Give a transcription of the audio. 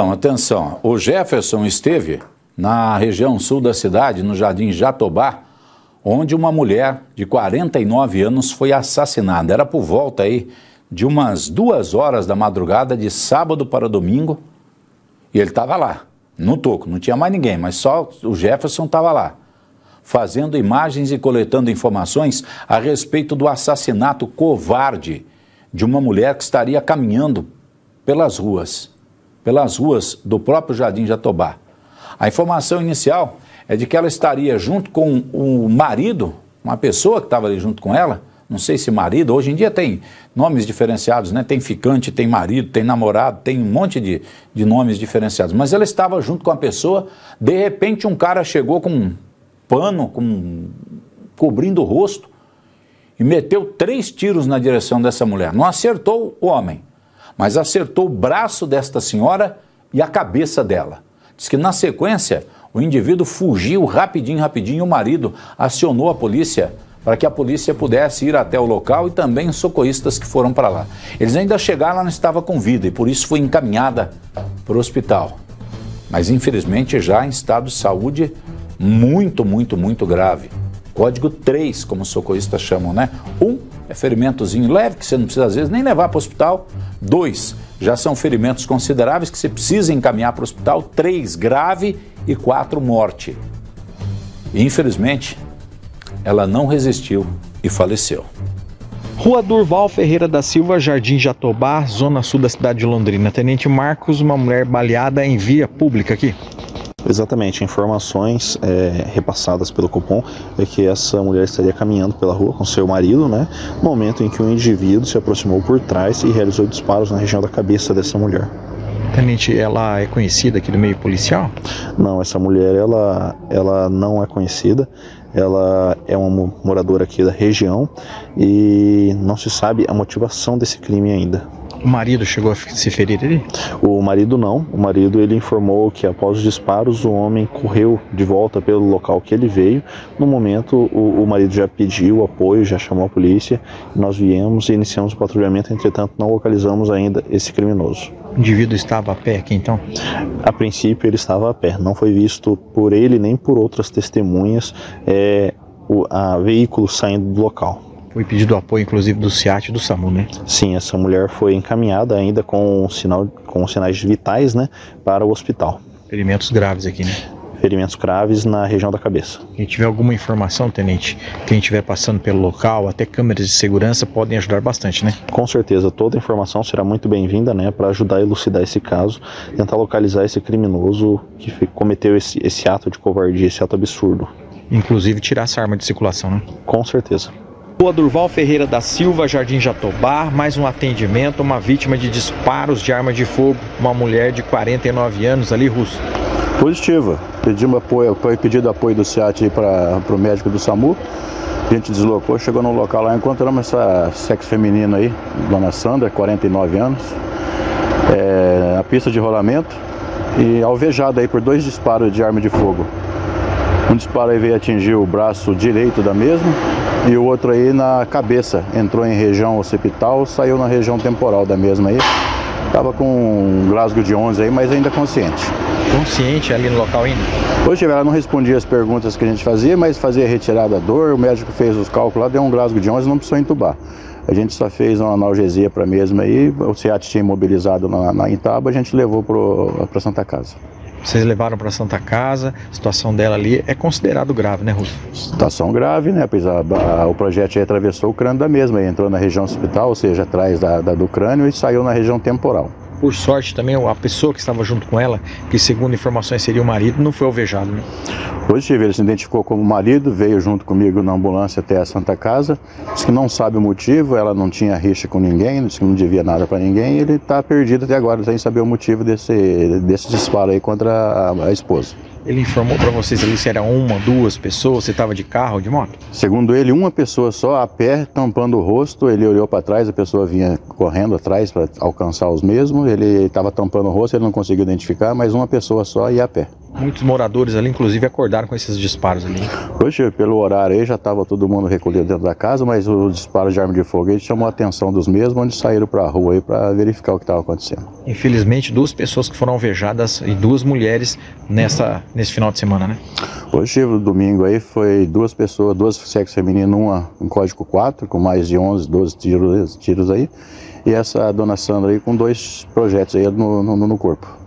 Atenção, atenção. O Jefferson esteve na região sul da cidade, no Jardim Jatobá, onde uma mulher de 49 anos foi assassinada. Era por volta aí de umas 2 horas da madrugada de sábado para domingo, e ele estava lá, no toco, não tinha mais ninguém, mas só o Jefferson estava lá, fazendo imagens e coletando informações a respeito do assassinato covarde de uma mulher que estaria caminhando pelas ruas do próprio Jardim Jatobá. A informação inicial é de que ela estaria junto com o marido, uma pessoa que estava ali junto com ela, não sei se marido, hoje em dia tem nomes diferenciados, né? Tem ficante, tem marido, tem namorado, tem um monte de nomes diferenciados, mas ela estava junto com a pessoa, de repente um cara chegou com um pano, cobrindo o rosto, e meteu 3 tiros na direção dessa mulher. Não acertou o homem, mas acertou o braço desta senhora e a cabeça dela. Diz que na sequência o indivíduo fugiu rapidinho, e o marido acionou a polícia para que a polícia pudesse ir até o local e também os socorristas que foram para lá. Eles ainda chegaram, ela não estava com vida e por isso foi encaminhada para o hospital. Mas infelizmente já em estado de saúde muito grave. Código 3, como os socorristas chamam, né? 1 é ferimentozinho leve, que você não precisa às vezes nem levar para o hospital. 2, já são ferimentos consideráveis que você precisa encaminhar para o hospital. 3, grave. E 4, morte. E, infelizmente, ela não resistiu e faleceu. Rua Durval Ferreira da Silva, Jardim Jatobá, zona sul da cidade de Londrina. Tenente Marcos, uma mulher baleada em via pública aqui. Exatamente, informações repassadas pelo Copom é que essa mulher estaria caminhando pela rua com seu marido, né? No momento em que um indivíduo se aproximou por trás e realizou disparos na região da cabeça dessa mulher. Tenente, ela é conhecida aqui do meio policial? Não, essa mulher ela não é conhecida. Ela é uma moradora aqui da região e não se sabe a motivação desse crime ainda. O marido chegou a se ferir ali? O marido não. O marido ele informou que após os disparos o homem correu de volta pelo local que ele veio. No momento o marido já pediu apoio, já chamou a polícia. Nós viemos e iniciamos o patrulhamento, entretanto não localizamos ainda esse criminoso. O indivíduo estava a pé aqui então? A princípio ele estava a pé. Não foi visto por ele nem por outras testemunhas a veículo saindo do local. Foi pedido apoio, inclusive, do SEAT e do SAMU, né? Sim, essa mulher foi encaminhada ainda com sinais vitais, né, para o hospital. Ferimentos graves aqui, né? Ferimentos graves na região da cabeça. Quem tiver alguma informação, tenente, quem estiver passando pelo local, até câmeras de segurança podem ajudar bastante, né? Com certeza, toda informação será muito bem-vinda, né, para ajudar a elucidar esse caso, tentar localizar esse criminoso que cometeu esse ato de covardia, esse ato absurdo. Inclusive tirar essa arma de circulação, né? Com certeza. Rua Durval Ferreira da Silva, Jardim Jatobá, mais um atendimento, uma vítima de disparos de arma de fogo, uma mulher de 49 anos ali, Russo. Positiva, pedimos apoio, foi pedido apoio do SEAT para o médico do SAMU, a gente deslocou, chegou no local lá, encontramos essa sexo feminina aí, dona Sandra, 49 anos, na pista de rolamento e alvejada aí por 2 disparos de arma de fogo. Um disparo aí veio atingir o braço direito da mesma e o outro aí na cabeça, entrou em região occipital, saiu na região temporal da mesma aí. Estava com um Glasgow de 11 aí, mas ainda consciente. Consciente ali no local ainda? Hoje ela não respondia as perguntas que a gente fazia, mas fazia retirada da dor, o médico fez os cálculos lá, deu um Glasgow de 11 e não precisou entubar. A gente só fez uma analgesia para a mesma aí, o SEAT tinha imobilizado na Itaba, a gente levou para Santa Casa. Vocês levaram para Santa Casa, a situação dela ali é considerado grave, né, Russo? Situação grave, né? Pois o projétil atravessou o crânio da mesma, entrou na região occipital, ou seja, atrás do crânio e saiu na região temporal. Por sorte também, a pessoa que estava junto com ela, que segundo informações seria o marido, não foi alvejado, né? Positivo, ele se identificou como marido, veio junto comigo na ambulância até a Santa Casa, disse que não sabe o motivo, ela não tinha rixa com ninguém, disse que não devia nada para ninguém, e ele está perdido até agora, sem saber o motivo desse disparo aí contra a esposa. Ele informou para vocês ali se era 1, 2 pessoas, você estava de carro ou de moto? Segundo ele, uma pessoa só, a pé, tampando o rosto, ele olhou para trás, a pessoa vinha correndo atrás para alcançar os mesmos, ele estava tampando o rosto, ele não conseguiu identificar, mas uma pessoa só e a pé. Muitos moradores ali, inclusive, acordaram com esses disparos ali. Hoje, pelo horário aí, já estava todo mundo recolhido dentro da casa, mas o disparo de arma de fogo aí chamou a atenção dos mesmos, onde saíram para a rua aí para verificar o que estava acontecendo. Infelizmente, 2 pessoas que foram alvejadas e 2 mulheres nesse final de semana, né? Hoje, no domingo aí, foi 2 pessoas, 2 sexo feminino, uma em código 4, com mais de 11, 12 tiros aí, e essa dona Sandra aí com 2 projetos aí no corpo.